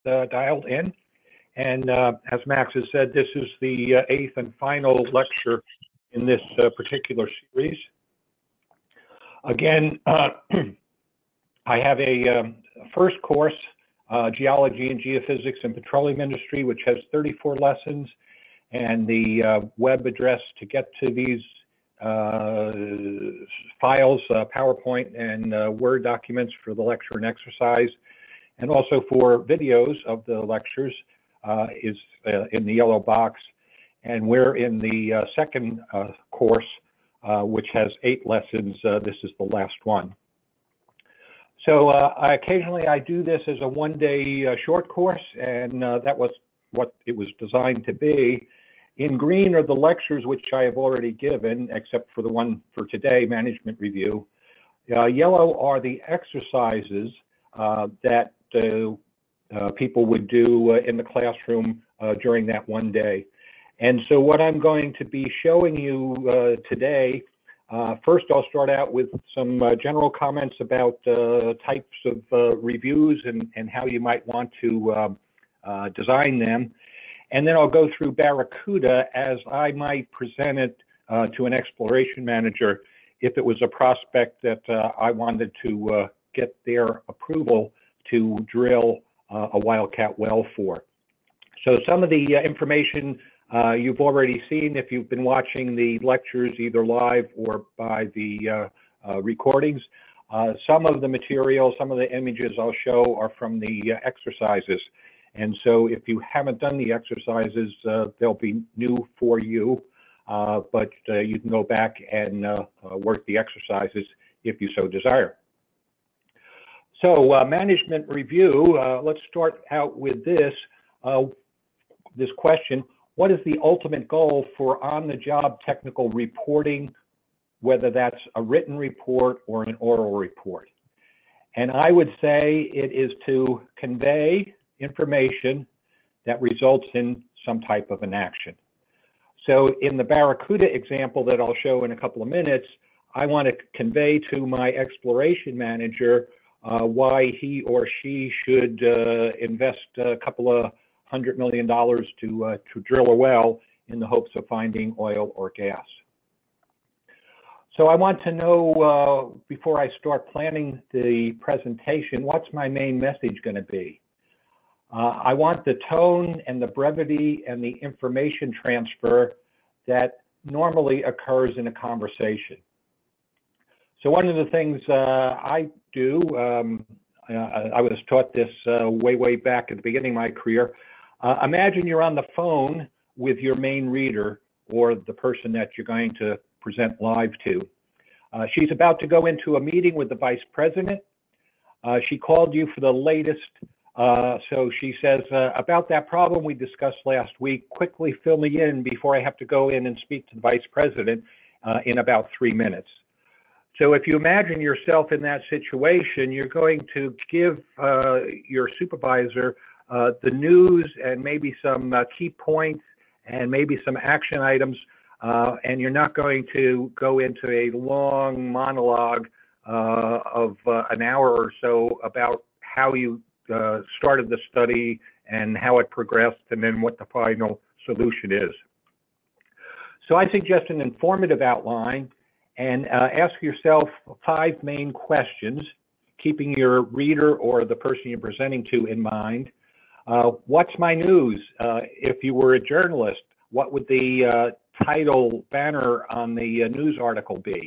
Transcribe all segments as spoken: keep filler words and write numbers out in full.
uh, dialed in. And uh, as Max has said, this is the uh, eighth and final lecture in this uh, particular series. Again, uh, I have a um, first course, uh, Geology and Geophysics in Petroleum Industry, which has thirty-four lessons, and the uh, web address to get to these uh, files, uh, PowerPoint and uh, Word documents for the lecture and exercise, and also for videos of the lectures uh, is uh, in the yellow box. And we're in the uh, second uh, course, uh, which has eight lessons. Uh, this is the last one. So uh, I, occasionally I do this as a one-day uh, short course, and uh, that was what it was designed to be. In green are the lectures which I have already given, except for the one for today, Management Review. Uh, yellow are the exercises uh, that uh, uh, people would do uh, in the classroom uh, during that one day. And so what I'm going to be showing you uh, today, uh, first I'll start out with some uh, general comments about uh, types of uh, reviews and, and how you might want to um, uh, design them. And then I'll go through Barracuda as I might present it uh, to an exploration manager if it was a prospect that uh, I wanted to uh, get their approval to drill uh, a wildcat well for. So some of the uh, information uh, you've already seen if you've been watching the lectures either live or by the uh, uh, recordings. Uh, some of the material, some of the images I'll show are from the uh, exercises. And so if you haven't done the exercises, uh, they'll be new for you, uh, but uh, you can go back and uh, uh, work the exercises if you so desire. So uh, management review, uh, let's start out with this, uh, this question. What is the ultimate goal for on-the-job technical reporting, whether that's a written report or an oral report? And I would say it is to convey information that results in some type of an action. So in the Barracuda example that I'll show in a couple of minutes, I want to convey to my exploration manager uh, why he or she should uh, invest a couple of hundred million dollars to, uh, to drill a well in the hopes of finding oil or gas. So I want to know, uh, before I start planning the presentation, what's my main message going to be? Uh, I want the tone and the brevity and the information transfer that normally occurs in a conversation. So one of the things uh, I do, um, uh, I was taught this uh, way, way back at the beginning of my career. Uh, imagine you're on the phone with your main reader or the person that you're going to present live to. Uh, she's about to go into a meeting with the vice president. Uh, she called you for the latest. Uh, so she says, uh, about that problem we discussed last week, quickly fill me in before I have to go in and speak to the vice president uh, in about three minutes. So if you imagine yourself in that situation, you're going to give uh, your supervisor uh, the news and maybe some uh, key points and maybe some action items, uh, and you're not going to go into a long monologue uh, of uh, an hour or so about how you Uh, started the study and how it progressed and then what the final solution is. So I suggest an informative outline and uh, ask yourself five main questions, keeping your reader or the person you're presenting to in mind. Uh, what's my news? Uh, if you were a journalist, what would the uh, title banner on the uh, news article be?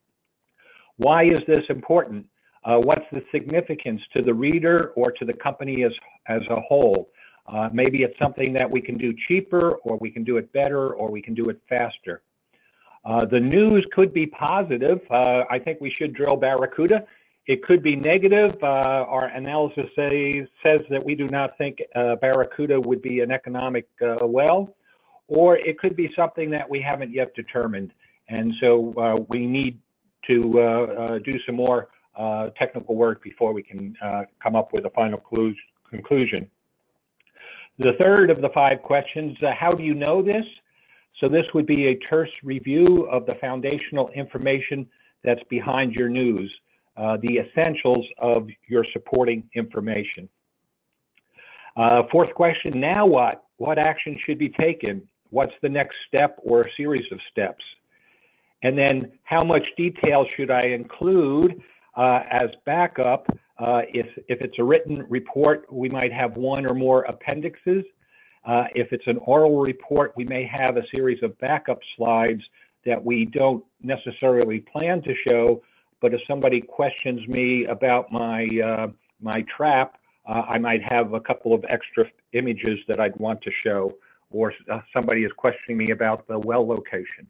Why is this important? Uh, what's the significance to the reader or to the company as, as a whole? Uh, maybe it's something that we can do cheaper, or we can do it better, or we can do it faster. Uh, the news could be positive. Uh, I think we should drill Barracuda. It could be negative. Uh, our analysis say, says that we do not think uh, Barracuda would be an economic uh, well, or it could be something that we haven't yet determined. And so uh, we need to uh, uh, do some more Uh, technical work before we can uh, come up with a final conclusion. The third of the five questions, uh, how do you know this? So this would be a terse review of the foundational information that's behind your news, uh, the essentials of your supporting information. Uh, fourth question, now what? What action should be taken? What's the next step or a series of steps? And then how much detail should I include uh, as backup? Uh, if, if it's a written report, we might have one or more appendixes. Uh, if it's an oral report, we may have a series of backup slides that we don't necessarily plan to show, but if somebody questions me about my, uh, my trap, uh, I might have a couple of extra images that I'd want to show, or uh, somebody is questioning me about the well location.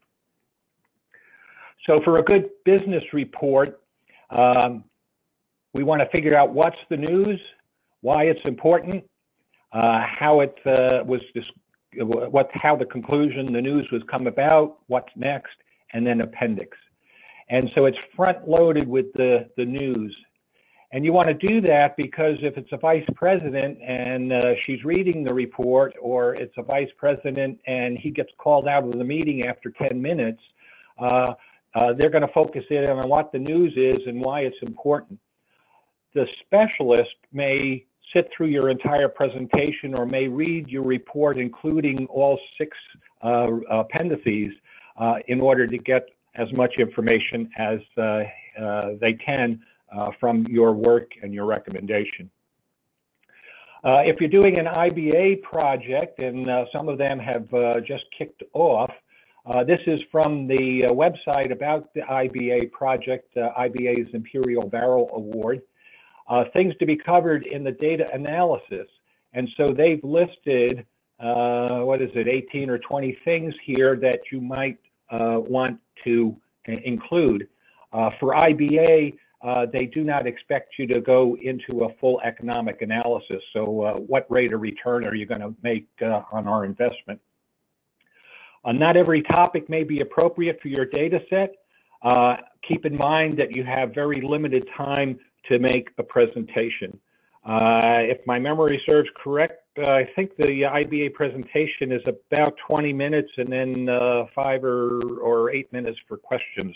So for a good business report, um, we want to figure out what's the news, why it's important, uh, how it uh, was, what, how the conclusion, the news was come about, what's next, and then appendix. And so it's front loaded with the, the news. And you want to do that because if it's a vice president and uh, she's reading the report, or it's a vice president and he gets called out of the meeting after ten minutes, uh, uh, they're going to focus in on what the news is and why it's important. The specialist may sit through your entire presentation or may read your report, including all six uh, appendices, uh, in order to get as much information as uh, uh, they can uh, from your work and your recommendation. Uh, if you're doing an I B A project, and uh, some of them have uh, just kicked off, uh, this is from the uh, website about the I B A project, uh, I B A's Imperial Barrel Award. Uh, things to be covered in the data analysis. And so they've listed, uh, what is it, eighteen or twenty things here that you might uh, want to include. Uh, for I B A, uh, they do not expect you to go into a full economic analysis. So uh, what rate of return are you going to make uh, on our investment? Uh, not every topic may be appropriate for your data set. Uh, keep in mind that you have very limited time to make a presentation. Uh, if my memory serves correct, uh, I think the I B A presentation is about twenty minutes and then uh, five or, or eight minutes for questions.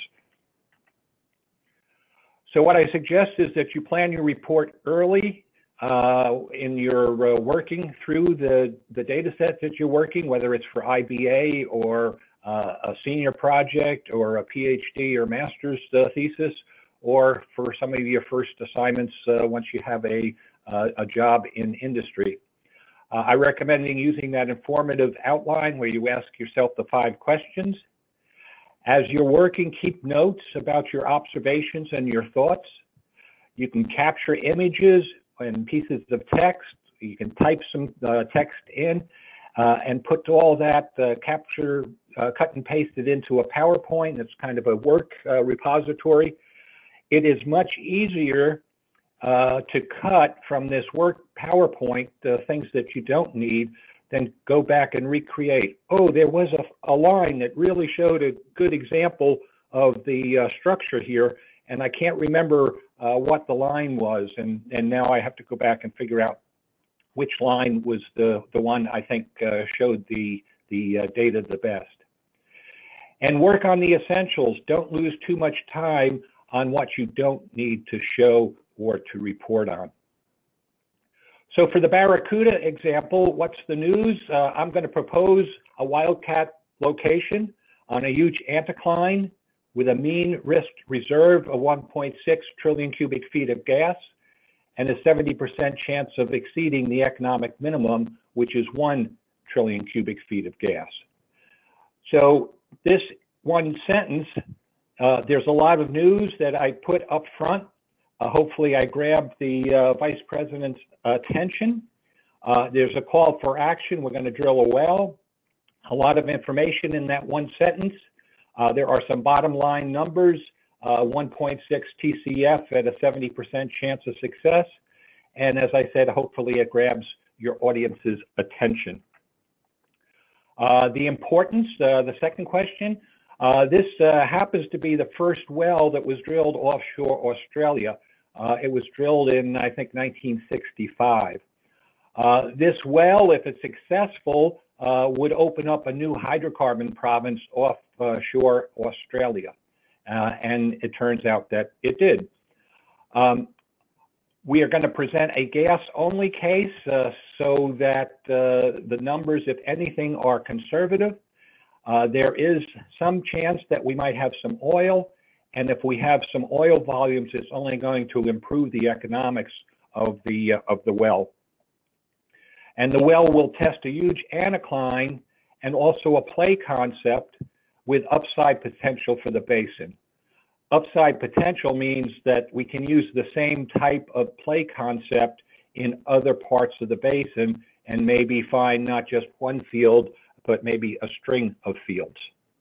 So what I suggest is that you plan your report early uh, in your uh, working through the, the data set that you're working, whether it's for I B A or uh, a senior project or a PhD or master's uh, thesis, or for some of your first assignments uh, once you have a, uh, a job in industry. Uh, I recommend using that informative outline where you ask yourself the five questions. As you're working, keep notes about your observations and your thoughts. You can capture images and pieces of text. You can type some uh, text in uh, and put all that uh, capture, uh, cut and paste it into a PowerPoint. It's kind of a work uh, repository. It is much easier uh, to cut from this work PowerPoint the things that you don't need than go back and recreate. Oh, there was a, a line that really showed a good example of the uh, structure here, and I can't remember uh, what the line was, and, and now I have to go back and figure out which line was the, the one I think uh, showed the, the uh, data the best. And work on the essentials. Don't lose too much time on what you don't need to show or to report on. So for the Barracuda example, what's the news? Uh, I'm going to propose a wildcat location on a huge anticline with a mean risk reserve of one point six trillion cubic feet of gas and a seventy percent chance of exceeding the economic minimum, which is one trillion cubic feet of gas. So this one sentence, uh, there's a lot of news that I put up front. Uh, hopefully I grabbed the uh, Vice President's attention. Uh, there's a call for action. We're going to drill a well. A lot of information in that one sentence. Uh, there are some bottom line numbers, uh, one point six T C F at a seventy percent chance of success. And as I said, hopefully it grabs your audience's attention. Uh, the importance, uh, the second question, uh, this uh, happens to be the first well that was drilled offshore Australia. Uh, it was drilled in, I think, nineteen sixty-five. Uh, this well, if it's successful, uh, would open up a new hydrocarbon province offshore Australia. Uh, and it turns out that it did. Um, we are going to present a gas-only case uh, so that uh, the numbers, if anything, are conservative. Uh, there is some chance that we might have some oil, and if we have some oil volumes, it's only going to improve the economics of the, uh, of the well. And the well will test a huge anticline and also a play concept with upside potential for the basin. Upside potential means that we can use the same type of play concept in other parts of the basin and maybe find not just one field, but maybe a string of fields.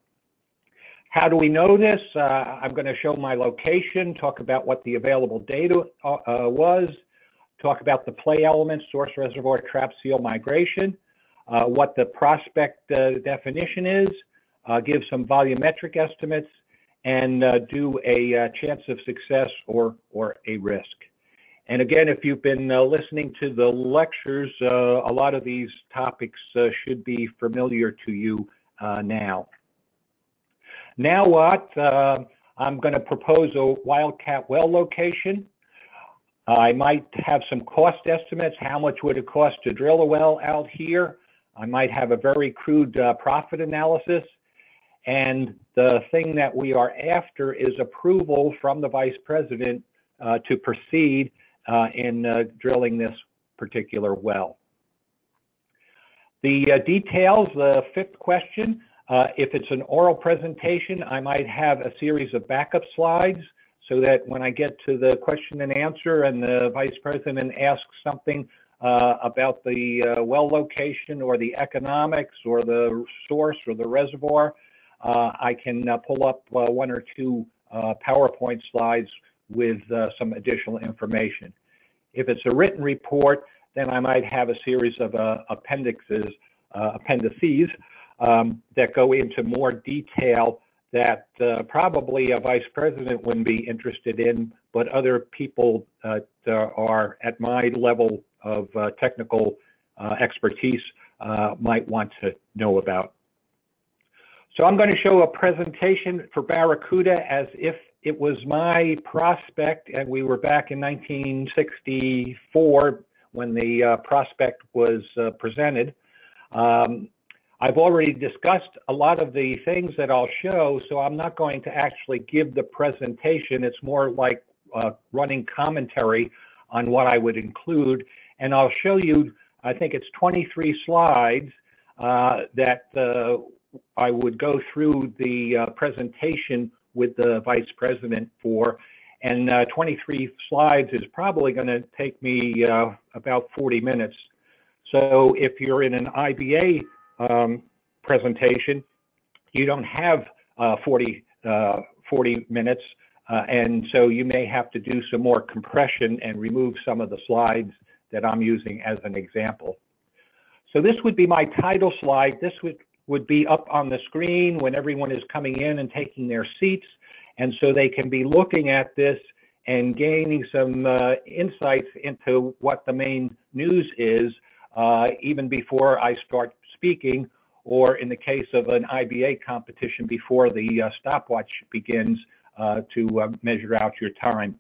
How do we know this? Uh, I'm going to show my location, talk about what the available data uh, was, talk about the play elements, source, reservoir, trap, seal, migration, uh, what the prospect uh, definition is, uh, give some volumetric estimates, and uh, do a uh, chance of success or, or a risk. And again, if you've been uh, listening to the lectures, uh, a lot of these topics uh, should be familiar to you uh, now. Now what? Uh, I'm going to propose a wildcat well location. I might have some cost estimates. How much would it cost to drill a well out here? I might have a very crude uh, profit analysis. And the thing that we are after is approval from the Vice President uh, to proceed uh, in uh, drilling this particular well. The uh, details, the fifth question, uh, if it's an oral presentation, I might have a series of backup slides so that when I get to the question and answer and the Vice President asks something uh, about the uh, well location or the economics or the source or the reservoir, Uh, I can uh, pull up uh, one or two uh, PowerPoint slides with uh, some additional information. If it's a written report, then I might have a series of uh, appendixes, uh, appendices um, that go into more detail that uh, probably a vice president wouldn't be interested in, but other people uh, are at my level of uh, technical uh, expertise uh, might want to know about. So I'm going to show a presentation for Barracuda as if it was my prospect, and we were back in nineteen sixty-four when the uh, prospect was uh, presented. Um, I've already discussed a lot of the things that I'll show, so I'm not going to actually give the presentation. It's more like uh, running commentary on what I would include, and I'll show you, I think it's twenty-three slides uh, that uh, I would go through the uh, presentation with the Vice President for, and uh, twenty-three slides is probably going to take me uh, about forty minutes. So if you're in an I B A um, presentation, you don't have uh, forty, uh, forty minutes, uh, and so you may have to do some more compression and remove some of the slides that I'm using as an example. So this would be my title slide. This would would be up on the screen when everyone is coming in and taking their seats. And so they can be looking at this and gaining some uh, insights into what the main news is, uh, even before I start speaking, or in the case of an I B A competition, before the uh, stopwatch begins uh, to uh, measure out your time.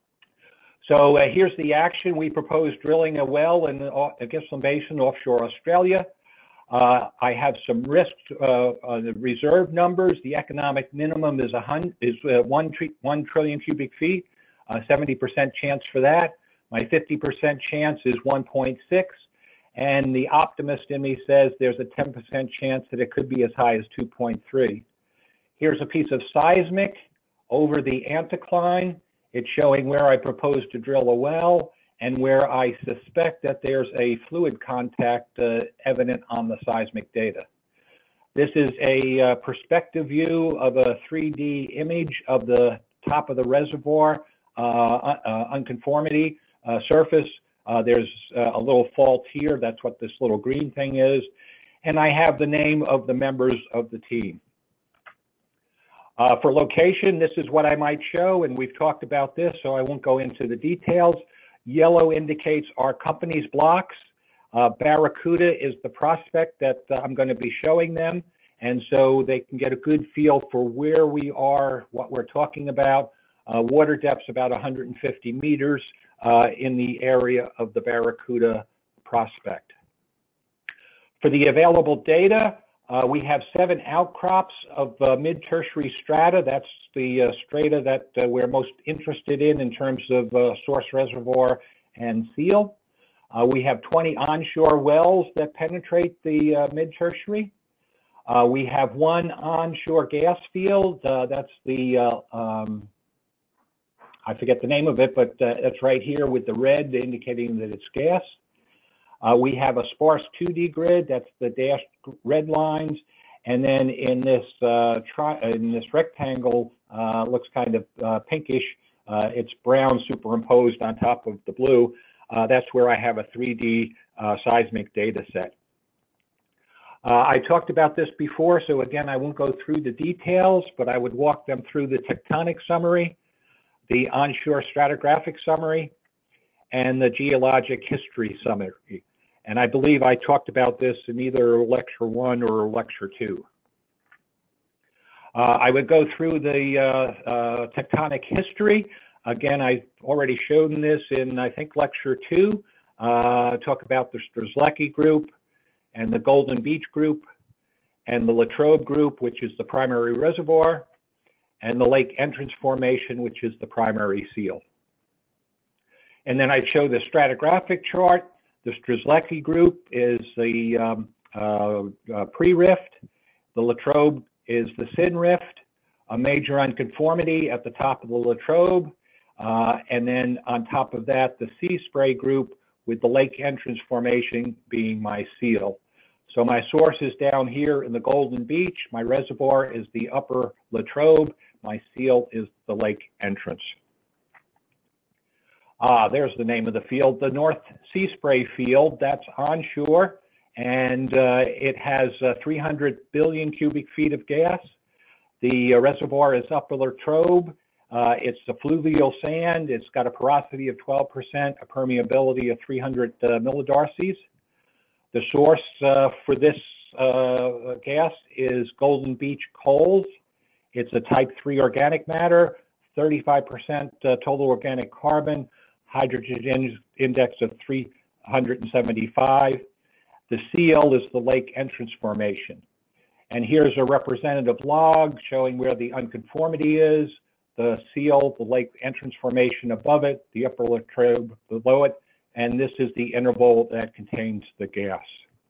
So uh, here's the action. We propose drilling a well in the Gippsland Basin, offshore Australia. Uh, I have some risks uh, on the reserve numbers. The economic minimum is, a hundred, is uh, one, one trillion cubic feet, uh, seventy percent chance for that. My fifty percent chance is one point six, and the optimist in me says there's a ten percent chance that it could be as high as two point three. Here's a piece of seismic over the anticline. It's showing where I propose to drill a well and where I suspect that there's a fluid contact uh, evident on the seismic data. This is a uh, perspective view of a three D image of the top of the reservoir uh, uh, unconformity uh, surface. Uh, there's uh, a little fault here. That's what this little green thing is. And I have the name of the members of the team. Uh, for location, this is what I might show, and we've talked about this, so I won't go into the details. Yellow indicates our company's blocks. Uh, Barracuda is the prospect that uh, I'm going to be showing them, and so they can get a good feel for where we are, what we're talking about. Uh, water depth's about one hundred fifty meters. uh, in the area of the Barracuda prospect. For the available data, uh, we have seven outcrops of uh, mid-tertiary strata. That's the uh, strata that uh, we're most interested in in terms of uh, source reservoir and seal. Uh, we have twenty onshore wells that penetrate the uh, mid-tertiary. Uh, we have one onshore gas field. Uh, that's the, uh, um, I forget the name of it, but uh, it's right here with the red indicating that it's gas. Uh, we have a sparse two D grid. That's the dashed red lines. And then in this, uh, tri in this rectangle, uh, looks kind of uh, pinkish. Uh, it's brown superimposed on top of the blue. Uh, that's where I have a three D uh, seismic data set. Uh, I talked about this before, so again, I won't go through the details, but I would walk them through the tectonic summary, the onshore stratigraphic summary, and the geologic history summary. And I believe I talked about this in either lecture one or lecture two. Uh, I would go through the uh, uh, tectonic history. Again, I've already shown this in, I think, lecture two. Uh, talk about the Strzelecki group and the Golden Beach group and the Latrobe group, which is the primary reservoir, and the lake entrance formation, which is the primary seal. And then I show the stratigraphic chart. The Strzelecki group is the um, uh, uh, pre-rift. The Latrobe is the syn-rift, a major unconformity at the top of the Latrobe. Uh, and then on top of that, the sea spray group with the lake entrance formation being my seal. So my source is down here in the Golden Beach. My reservoir is the upper Latrobe. My seal is the lake entrance. Ah, there's the name of the field, the North Sea Spray Field. That's onshore, and uh, it has uh, three hundred billion cubic feet of gas. The uh, reservoir is upper Latrobe. Uh, it's a fluvial sand. It's got a porosity of twelve percent, a permeability of three hundred uh, millidarcies. The source uh, for this uh, gas is Golden Beach coals. It's a type three organic matter, thirty-five percent uh, total organic carbon, hydrogen index of three hundred seventy-five. The seal is the lake entrance formation. And here's a representative log showing where the unconformity is, the seal, the lake entrance formation above it, the upper Latrobe below it, and this is the interval that contains the gas.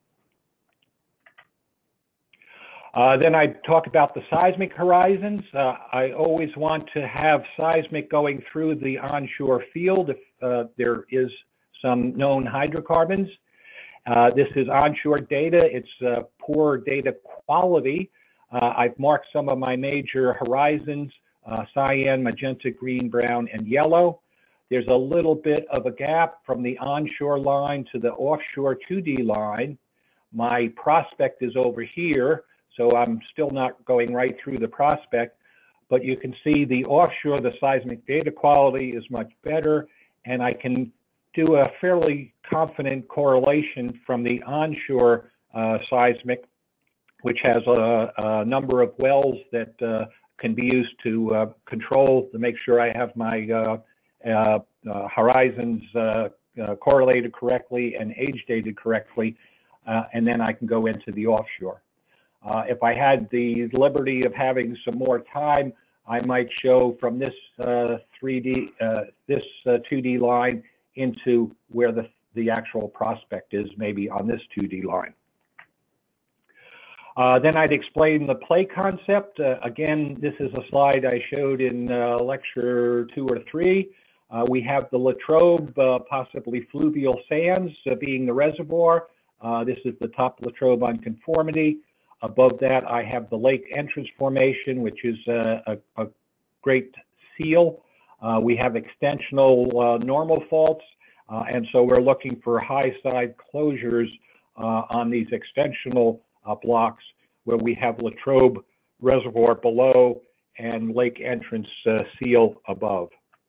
Uh, then I talk about the seismic horizons. Uh, I always want to have seismic going through the onshore field if uh, there is some known hydrocarbons. Uh, this is onshore data. It's uh, poor data quality. Uh, I've marked some of my major horizons, uh, cyan, magenta, green, brown, and yellow. There's a little bit of a gap from the onshore line to the offshore two D line. My prospect is over here, so I'm still not going right through the prospect, but you can see the offshore, the seismic data quality is much better, and I can do a fairly confident correlation from the onshore uh, seismic, which has a, a number of wells that uh, can be used to uh, control, to make sure I have my uh, uh, uh, horizons uh, uh, correlated correctly and age dated correctly, uh, and then I can go into the offshore. Uh, if I had the liberty of having some more time, I might show from this uh, three D, uh, this uh, two D line into where the, the actual prospect is, maybe on this two D line. Uh, then I'd explain the play concept. Uh, again, this is a slide I showed in uh, lecture two or three. Uh, we have the Latrobe, uh, possibly fluvial sands uh, being the reservoir. Uh, this is the top Latrobe unconformity. Above that, I have the lake entrance formation, which is a, a, a great seal. Uh, we have extensional uh, normal faults, uh, and so we're looking for high side closures uh, on these extensional uh, blocks where we have Latrobe reservoir below and lake entrance uh, seal above.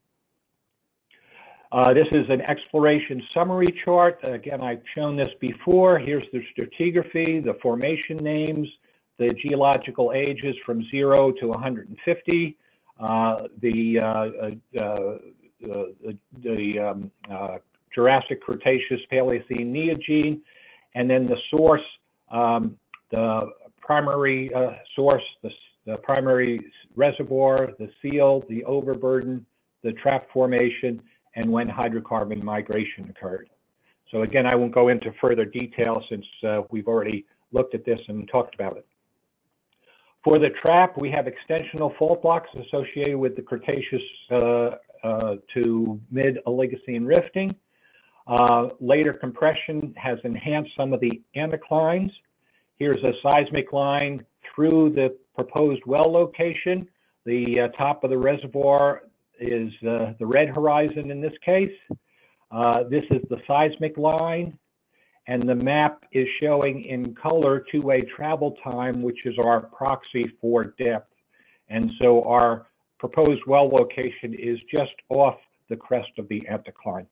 Uh, this is an exploration summary chart. Again, I've shown this before. Here's the stratigraphy, the formation names, the geological ages from zero to one hundred fifty, uh, the uh, uh, the, the um, uh, Jurassic, Cretaceous, Paleocene, Neogene, and then the source, um, the primary uh, source, the, the primary reservoir, the seal, the overburden, the trap formation, and when hydrocarbon migration occurred. So again, I won't go into further detail since uh, we've already looked at this and talked about it. For the trap, we have extensional fault blocks associated with the Cretaceous uh, uh, to mid-Oligocene rifting. Uh, later compression has enhanced some of the anticlines. Here's a seismic line through the proposed well location. The uh, top of the reservoir is uh, the red horizon in this case. Uh, this is the seismic line, and the map is showing in color two-way travel time, which is our proxy for depth. And so our proposed well location is just off the crest of the anticline.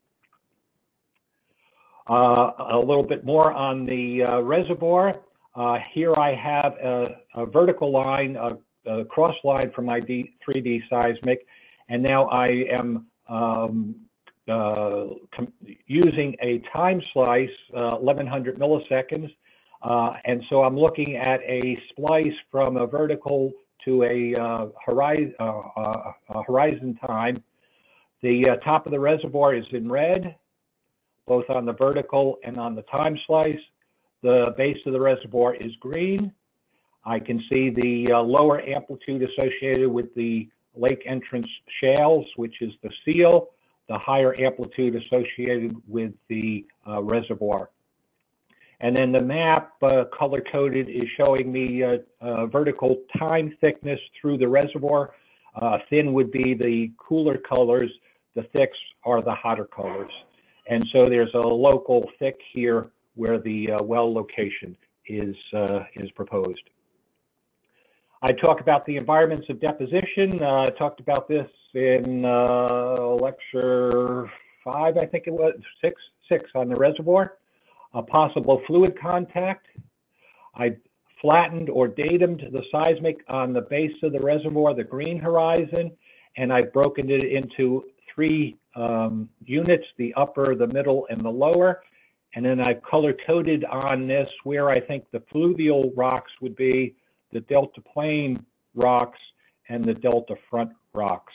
Uh, a little bit more on the uh, reservoir. Uh, here I have a, a vertical line, a, a cross line from my D, three D seismic, and now I am um, uh, using a time slice, uh, eleven hundred milliseconds, uh, and so I'm looking at a splice from a vertical to a, uh, horizon, uh, uh, a horizon time. The uh, top of the reservoir is in red, both on the vertical and on the time slice. The base of the reservoir is green. I can see the uh, lower amplitude associated with the lake entrance shales, which is the seal, the higher amplitude associated with the uh, reservoir. And then the map, uh, color-coded, is showing me uh, uh, vertical time thickness through the reservoir. Uh, thin would be the cooler colors. The thicks are the hotter colors. And so there's a local thick here where the uh, well location is, uh, is proposed. I talk about the environments of deposition. Uh, I talked about this in uh, lecture five, I think it was, six, six on the reservoir. A possible fluid contact. I flattened or datumed the seismic on the base of the reservoir, the green horizon, and I've broken it into three um, units, the upper, the middle, and the lower. And then I've color-coded on this where I think the fluvial rocks would be, the delta plain rocks, and the delta front rocks.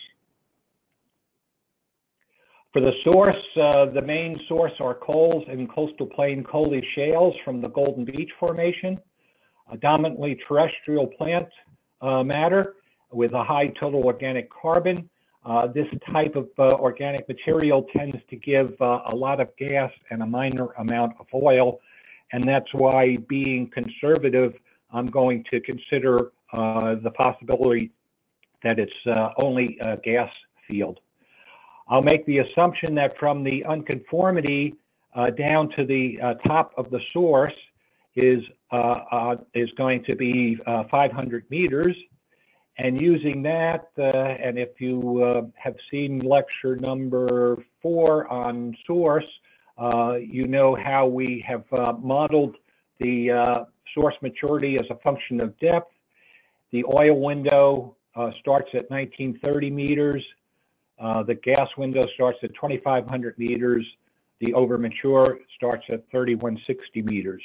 For the source, uh, the main source are coals and coastal plain coaly shales from the Golden Beach Formation, a dominantly terrestrial plant uh, matter with a high total organic carbon. Uh, this type of uh, organic material tends to give uh, a lot of gas and a minor amount of oil, and that's why, being conservative, I'm going to consider uh, the possibility that it's uh, only a gas field. I'll make the assumption that from the unconformity uh, down to the uh, top of the source is, uh, uh, is going to be uh, five hundred meters. And using that, uh, and if you uh, have seen lecture number four on source, uh, you know how we have uh, modeled the uh, source maturity as a function of depth. The oil window uh, starts at nineteen thirty meters. Uh, the gas window starts at twenty-five hundred meters. The overmature starts at thirty-one sixty meters.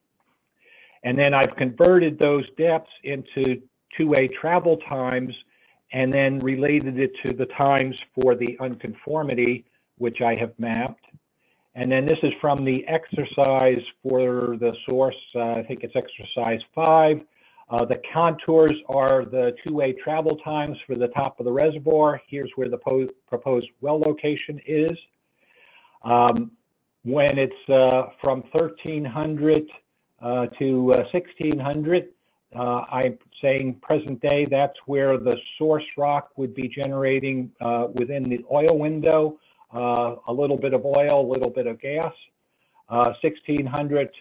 And then I've converted those depths into two-way travel times and then related it to the times for the unconformity, which I have mapped. And then this is from the exercise for the source, uh, I think it's exercise five. Uh, the contours are the two-way travel times for the top of the reservoir. Here's where the proposed well location is. Um, when it's uh, from thirteen hundred uh, to uh, sixteen hundred, uh, I'm saying present day, that's where the source rock would be generating uh, within the oil window, uh, a little bit of oil, a little bit of gas. Uh, sixteen hundred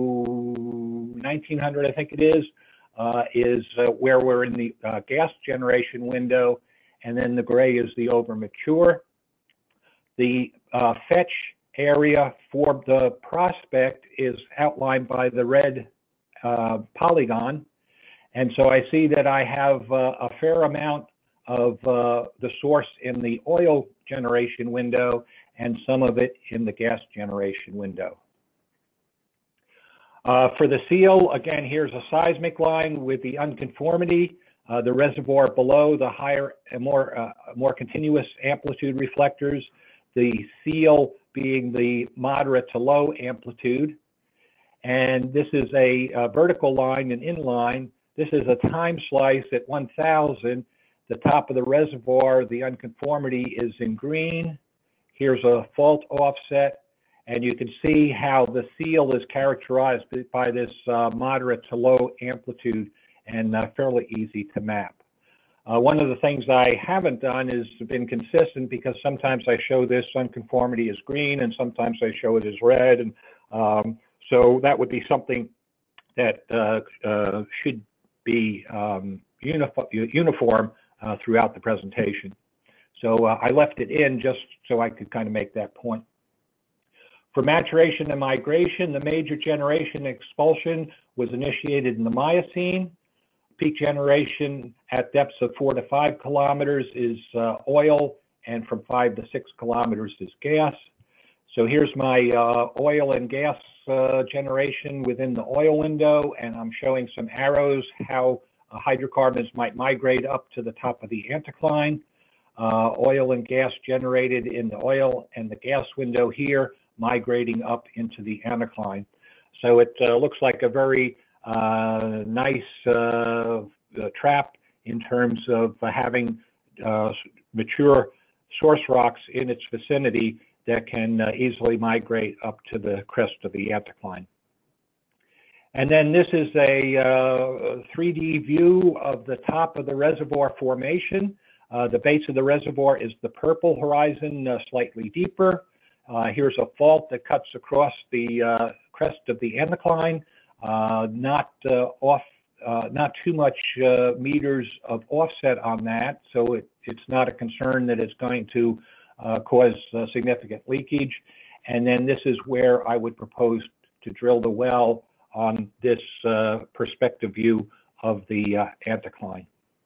to nineteen hundred, I think it is. Uh, is uh, where we're in the uh, gas generation window, and then the gray is the overmature. The uh, fetch area for the prospect is outlined by the red uh, polygon, and so I see that I have uh, a fair amount of uh, the source in the oil generation window and some of it in the gas generation window. Uh, for the seal, again, here's a seismic line with the unconformity, uh, the reservoir below, the higher and more, uh, more continuous amplitude reflectors, the seal being the moderate to low amplitude. And this is a, a vertical line and inline. This is a time slice at one thousand. The top of the reservoir, the unconformity is in green. Here's a fault offset. And you can see how the seal is characterized by this uh, moderate to low amplitude and uh, fairly easy to map. Uh, one of the things I haven't done is been consistent, because sometimes I show this unconformity as green and sometimes I show it as red. And um, so that would be something that uh, uh, should be um, uniform, uniform uh, throughout the presentation. So uh, I left it in just so I could kind of make that point. For maturation and migration, the major generation expulsion was initiated in the Miocene. Peak generation at depths of four to five kilometers is uh, oil, and from five to six kilometers is gas. So here's my uh, oil and gas uh, generation within the oil window, and I'm showing some arrows how uh, hydrocarbons might migrate up to the top of the anticline. Uh, oil and gas generated in the oil and the gas window here, migrating up into the anticline. So it uh, looks like a very uh, nice uh, uh, trap in terms of uh, having uh, mature source rocks in its vicinity that can uh, easily migrate up to the crest of the anticline. And then this is a uh, three D view of the top of the reservoir formation. Uh, the base of the reservoir is the purple horizon, uh, slightly deeper. Uh, here's a fault that cuts across the uh, crest of the anticline, uh, not uh, off, uh, not too much uh, meters of offset on that, so it, it's not a concern that it's going to uh, cause uh, significant leakage. And then this is where I would propose to drill the well on this uh, perspective view of the uh, anticline.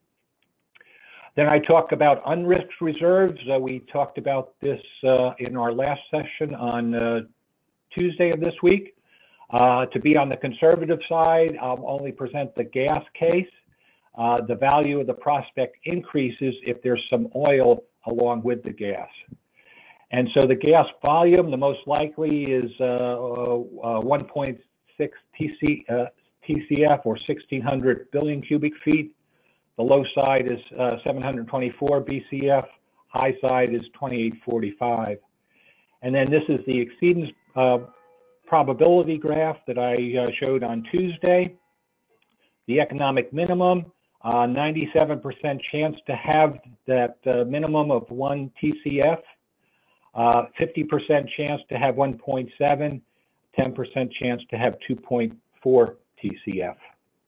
Then I talk about unrisked reserves. Uh, we talked about this uh, in our last session on uh, Tuesday of this week. Uh, to be on the conservative side, I'll only present the gas case. Uh, the value of the prospect increases if there's some oil along with the gas. And so the gas volume, the most likely is uh, uh, one point six T C, uh, T C F, or sixteen hundred billion cubic feet. The low side is uh, seven hundred twenty-four B C F, high side is twenty-eight forty-five. And then this is the exceedance uh, probability graph that I uh, showed on Tuesday. The economic minimum, uh, ninety-seven percent chance to have that uh, minimum of one T C F, uh, fifty percent chance to have one point seven, ten percent chance to have two point four T C F.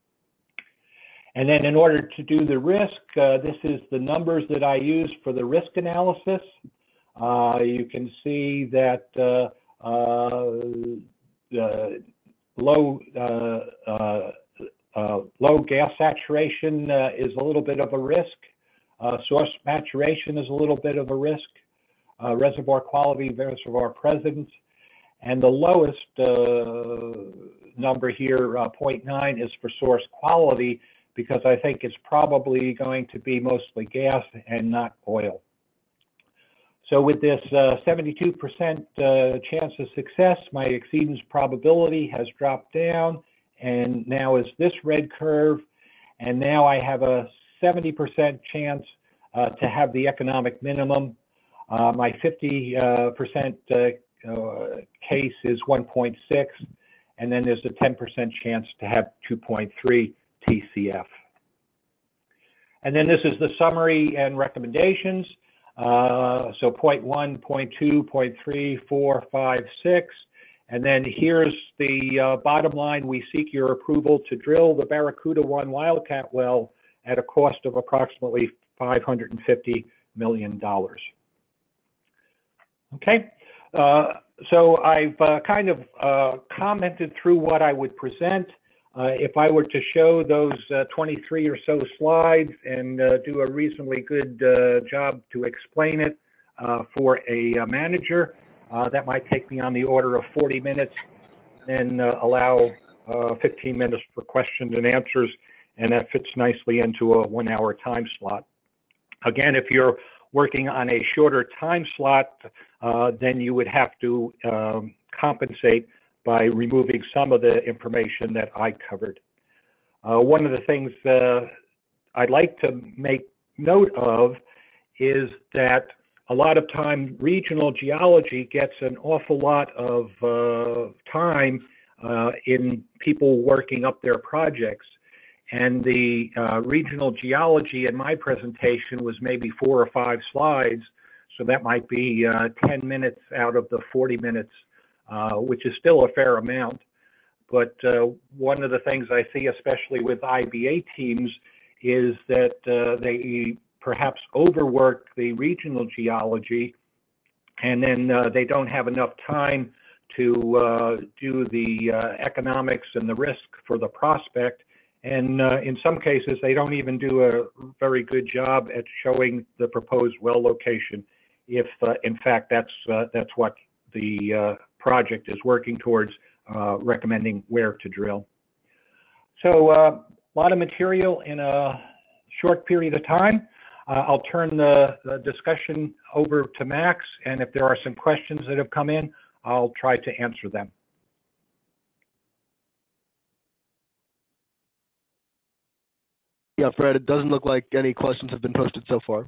And then in order to do the risk, uh, this is the numbers that I use for the risk analysis. Uh, you can see that uh, uh, the low, uh, uh, uh, low gas saturation uh, is a little bit of a risk. Uh, source maturation is a little bit of a risk. Uh, reservoir quality, reservoir presence. And the lowest uh, number here, uh, zero point nine, is for source quality, because I think it's probably going to be mostly gas and not oil. So with this seventy-two percent uh, uh, chance of success, my exceedance probability has dropped down, and now is this red curve, and now I have a seventy percent chance uh, to have the economic minimum. Uh, my fifty percent uh, uh, uh, case is one point six, and then there's a ten percent chance to have two point three T C F. And then this is the summary and recommendations. Uh, so point one, point two, point three, four, five, six. And then here's the uh, bottom line. We seek your approval to drill the Barracuda one Wildcat well at a cost of approximately five hundred fifty million dollars. Okay. Uh, so I've uh, kind of uh, commented through what I would present. Uh, if I were to show those uh, twenty-three or so slides and uh, do a reasonably good uh, job to explain it uh, for a uh, manager, uh, that might take me on the order of forty minutes, and uh, allow uh, fifteen minutes for questions and answers, and that fits nicely into a one hour time slot. Again, if you're working on a shorter time slot, uh, then you would have to um, compensate by removing some of the information that I covered. Uh, one of the things uh, I'd like to make note of is that a lot of time regional geology gets an awful lot of uh, time uh, in people working up their projects. And the uh, regional geology in my presentation was maybe four or five slides. So that might be uh, ten minutes out of the forty minutes, uh, which is still a fair amount. But uh, one of the things I see, especially with I B A teams, is that uh, they perhaps overwork the regional geology, and then uh, they don't have enough time to uh, do the uh, economics and the risk for the prospect. And uh, in some cases, they don't even do a very good job at showing the proposed well location, if uh, in fact that's uh, that's what the uh, project is working towards, uh, recommending where to drill. So uh, a lot of material in a short period of time. Uh, I'll turn the, the discussion over to Max, and if there are some questions that have come in, I'll try to answer them. Yeah, Fred, it doesn't look like any questions have been posted so far.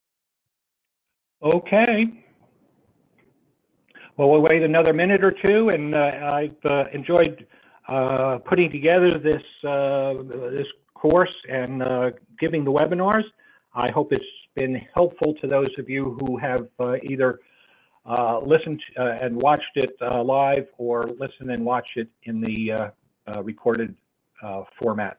Okay. Well, we'll wait another minute or two, and uh, I've uh, enjoyed uh, putting together this uh, this course and uh, giving the webinars. I hope it's been helpful to those of you who have uh, either uh, listened uh, and watched it uh, live, or listen and watch it in the uh, uh, recorded uh, formats.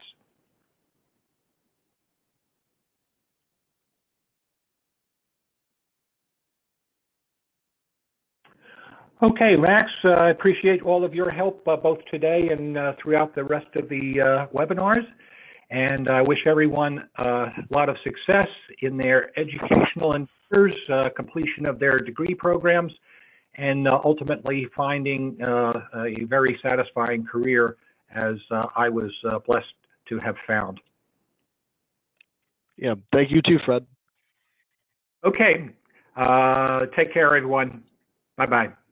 Okay, Max, uh, I appreciate all of your help uh, both today and uh, throughout the rest of the uh, webinars. And I wish everyone uh, a lot of success in their educational endeavors, uh, completion of their degree programs, and uh, ultimately finding uh, a very satisfying career, as uh, I was uh, blessed to have found. Yeah, thank you too, Fred. Okay, uh, take care, everyone. Bye-bye.